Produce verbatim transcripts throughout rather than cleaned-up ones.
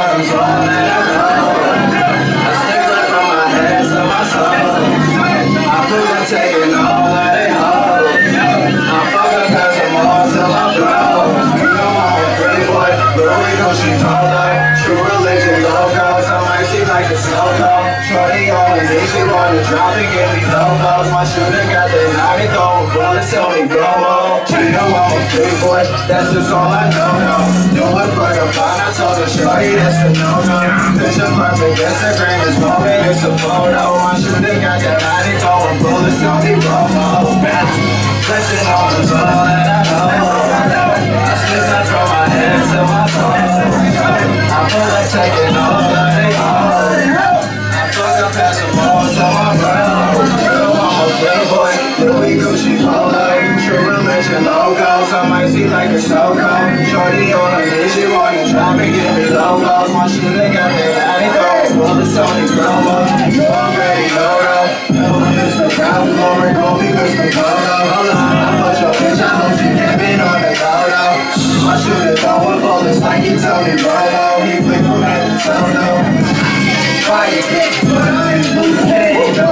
is all that I know. I stick life from my head to my soul. I put them taking all that they hold. I fuck up past them all till I'm broke. You know I'm a free boy, but we know she told her. True religion, logos, I might see like a snow cone. Shorty on me, she wanna drop and give me logos. My shooter got the naughty gold bullets, tell me promo. You know I'm a free boy, that's just all I know. Do it for the fun, I told her shorty that's the no-no. Picture perfect, Instagram is moving, it's a photo. My shooter got the naughty gold bullets, tell me promo. Flexing on is all that I know. I slip that from my head to my toes. I feel like taking all that they hold. I fuck up past them all to my bro. Girl, I'm a free boy, Louis Gucci Polo. True religion logos, I might see like a snow cone. Shorty on her knee, she wanna drop and give me logos. My shooter got that naughty gold bullets on his promo. You already know though. Mister Ralph Lauren, call me Mister Polo. I put your bitch, I hope she camping on the photo. My shooter throwing bullets like he Tony Rolo. He flick from head to toe, no. Fire, but I ain't losing head, no.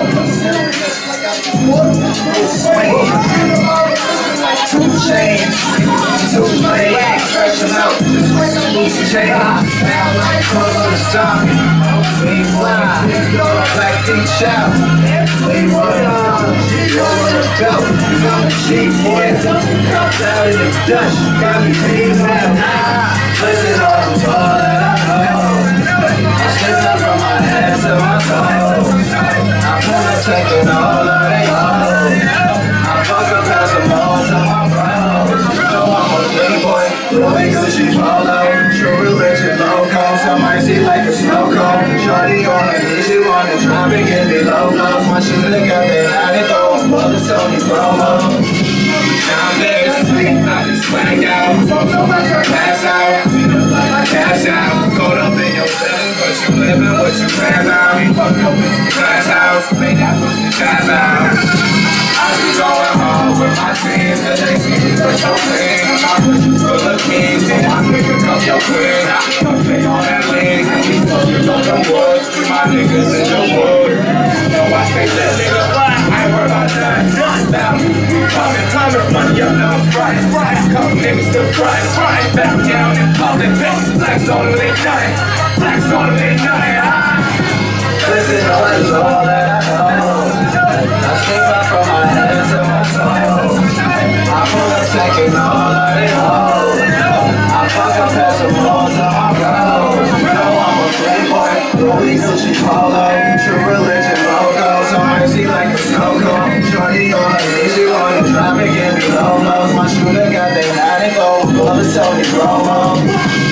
Swing, like two chains, two blades, stretch them out, loose chain. Color the sun, we fly, black deep shout, we run, over the belt, I'm a cheap boy, dropped out in the dust, got me beating out. Listen, all the all that I know, I slip up from my head to my toes. I pull up taking all of they hold. I fuck up past them all to my bros. You know I'm a free boy, Louis Gucci Polo. True religion logos, I might see like a snow cone. Shorty on her knee, she wanna drop and give me low blows. My shooter got that naughty gold bullets on me promo. Now I'm there to sleep, I just swag out. Pass out, cash out. Caught up in your feelings, but you living what you pass out. Glass house, made that pussy pass out. I be going home with my team, cause they see me for your thing. I put you full of kings, and I pick up your queen. I play on that lean, and we focus on the woods. With my niggas in the wood. No, I stay that nigga fly. I ain't worried about that. Now, coming, coming, money up now, right, right. Couple niggas still crying, crying. Back down and public, back. Flex on them, they dying. Flex on them, they dying. Listen, all is all that I know. I sleep out from my head to my toes. I pull up taking all that they hold. I fuck up past them all to my bros. You know I'm a free boy, Louis Gucci Polo. True religion logos, I might see like a snow cone. Shorty on her knee, she wanna drop and give me low blows. My shooter got that naughty gold bullets on me promo.